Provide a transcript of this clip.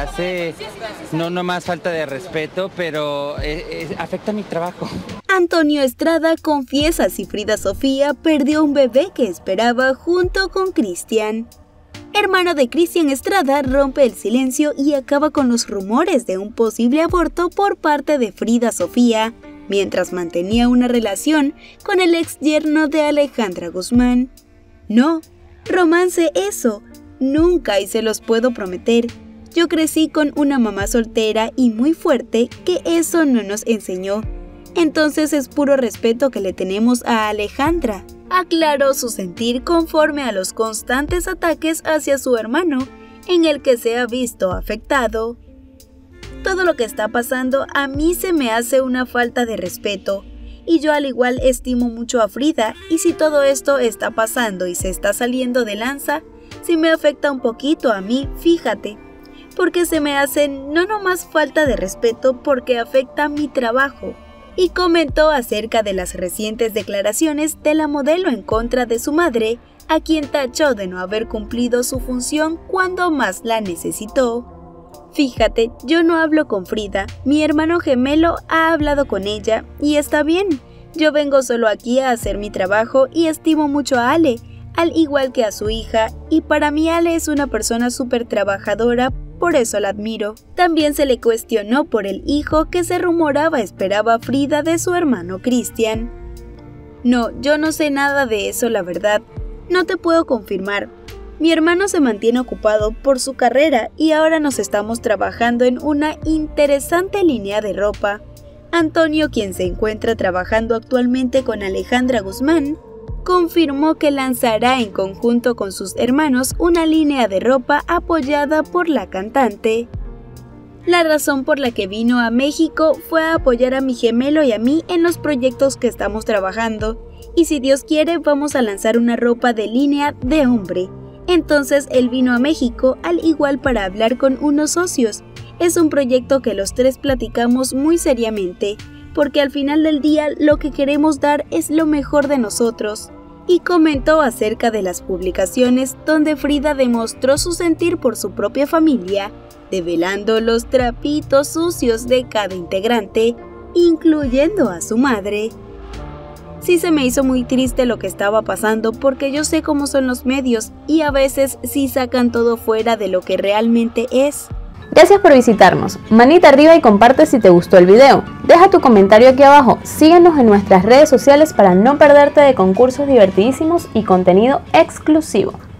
hace, no más falta de respeto, pero afecta mi trabajo. Antonio Estrada confiesa si Frida Sofía perdió un bebé que esperaba junto con Cristian. Hermano de Cristian Estrada rompe el silencio y acaba con los rumores de un posible aborto por parte de Frida Sofía, mientras mantenía una relación con el ex yerno de Alejandra Guzmán. No, romance eso, nunca, y se los puedo prometer. Yo crecí con una mamá soltera y muy fuerte que eso no nos enseñó. Entonces es puro respeto que le tenemos a Alejandra. Aclaró su sentir conforme a los constantes ataques hacia su hermano, en el que se ha visto afectado. Todo lo que está pasando a mí se me hace una falta de respeto, y yo al igual estimo mucho a Frida, y si todo esto está pasando y se está saliendo de lanza, sí me afecta un poquito a mí, fíjate, porque se me hace no nomás falta de respeto porque afecta mi trabajo. Y comentó acerca de las recientes declaraciones de la modelo en contra de su madre, a quien tachó de no haber cumplido su función cuando más la necesitó. Fíjate, yo no hablo con Frida, mi hermano gemelo ha hablado con ella y está bien. Yo vengo solo aquí a hacer mi trabajo y estimo mucho a Ale, al igual que a su hija, y para mí Ale es una persona súper trabajadora, por eso la admiro. También se le cuestionó por el hijo que se rumoraba esperaba Frida de su hermano Cristian. No, yo no sé nada de eso, la verdad. No te puedo confirmar. Mi hermano se mantiene ocupado por su carrera y ahora nos estamos trabajando en una interesante línea de ropa. Antonio, quien se encuentra trabajando actualmente con Alejandra Guzmán, confirmó que lanzará en conjunto con sus hermanos una línea de ropa apoyada por la cantante. La razón por la que vino a México fue a apoyar a mi gemelo y a mí en los proyectos que estamos trabajando, y si Dios quiere vamos a lanzar una ropa de línea de hombre. Entonces él vino a México al igual para hablar con unos socios. Es un proyecto que los tres platicamos muy seriamente, porque al final del día lo que queremos dar es lo mejor de nosotros. Y comentó acerca de las publicaciones donde Frida demostró su sentir por su propia familia, develando los trapitos sucios de cada integrante, incluyendo a su madre. Sí se me hizo muy triste lo que estaba pasando porque yo sé cómo son los medios y a veces sí sacan todo fuera de lo que realmente es. Gracias por visitarnos, manita arriba y comparte si te gustó el video. Deja tu comentario aquí abajo, síguenos en nuestras redes sociales para no perderte de concursos divertidísimos y contenido exclusivo.